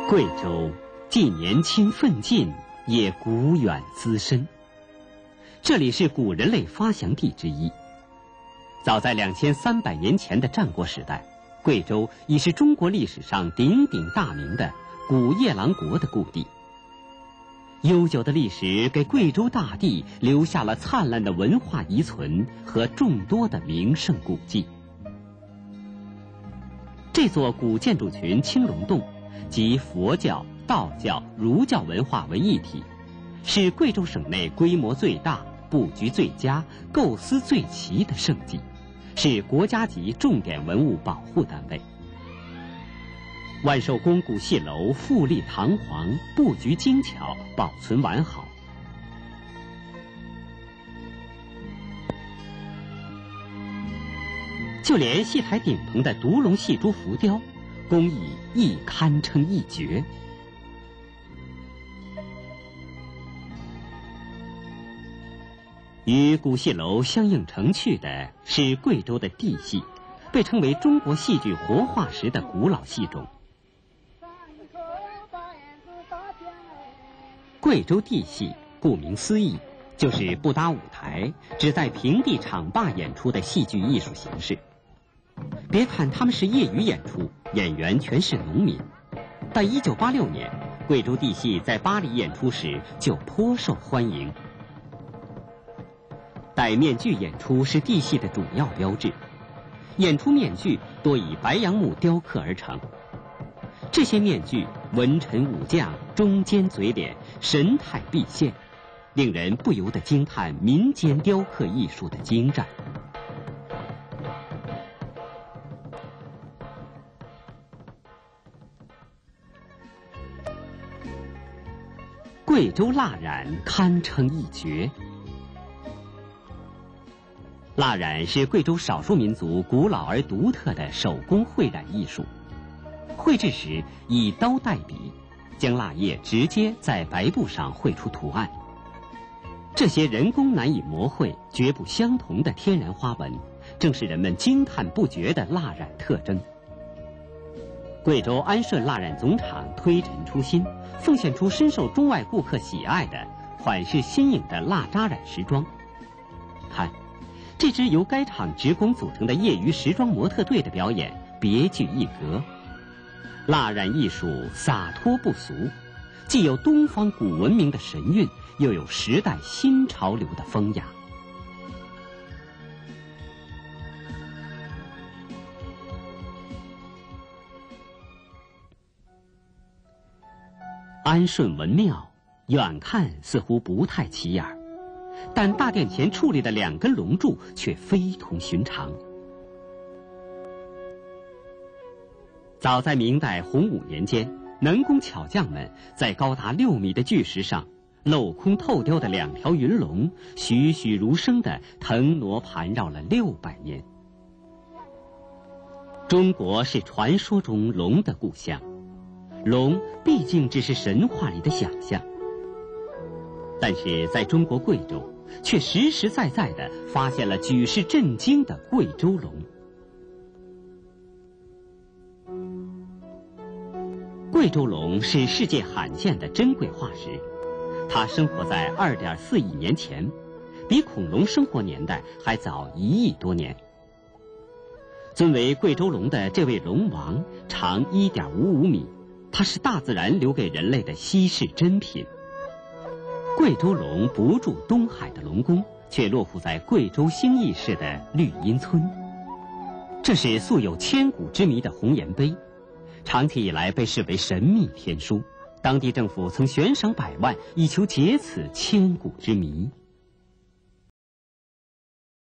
贵州既年轻奋进，也古远资深。这里是古人类发祥地之一。早在2300年前的战国时代，贵州已是中国历史上鼎鼎大名的古夜郎国的故地。悠久的历史给贵州大地留下了灿烂的文化遗存和众多的名胜古迹。这座古建筑群青龙洞集佛教、道教、儒教文化为一体，是贵州省内规模最大、布局最佳、构思最齐的胜迹，是国家级重点文物保护单位。万寿宫古戏楼富丽堂皇，布局精巧，保存完好。就连戏台顶棚的独龙戏珠浮雕，工艺亦堪称一绝。与古戏楼相映成趣的是贵州的地戏，被称为中国戏剧活化石的古老戏种。贵州地戏顾名思义，就是不搭舞台，只在平地场坝演出的戏剧艺术形式。别看他们是业余演出，演员全是农民，但1986年贵州地戏在巴黎演出时就颇受欢迎。戴面具演出是地戏的主要标志，演出面具多以白杨木雕刻而成。这些面具文臣武将中间嘴脸，神态毕现，令人不由得惊叹民间雕刻艺术的精湛。贵州蜡染堪称一绝。蜡染是贵州少数民族古老而独特的手工绘染艺术。绘制时以刀代笔，将蜡液直接在白布上绘出图案。这些人工难以描绘、绝不相同的天然花纹，正是人们惊叹不绝的蜡染特征。贵州安顺蜡染总厂推陈出新，奉献出深受中外顾客喜爱的款式新颖的蜡扎染时装。看，这支由该厂职工组成的业余时装模特队的表演别具一格。蜡染艺术洒脱不俗，既有东方古文明的神韵，又有时代新潮流的风雅。安顺文庙远看似乎不太起眼，但大殿前矗立的2根龙柱却非同寻常。早在明代洪武年间，能工巧匠们在高达6米的巨石上镂空透雕的2条云龙，栩栩如生地腾挪盘绕了600年。中国是传说中龙的故乡，龙毕竟只是神话里的想象，但是在中国贵州，却实实在在地发现了举世震惊的贵州龙。贵州龙是世界罕见的珍贵化石，它生活在2.4亿年前，比恐龙生活年代还早1亿多年。尊为贵州龙的这位龙王长1.55米，它是大自然留给人类的稀世珍品。贵州龙不住东海的龙宫，却落户在贵州兴义市的绿荫村。这是素有千古之谜的红岩碑，长期以来被视为神秘天书，当地政府曾悬赏100万，以求解此千古之谜。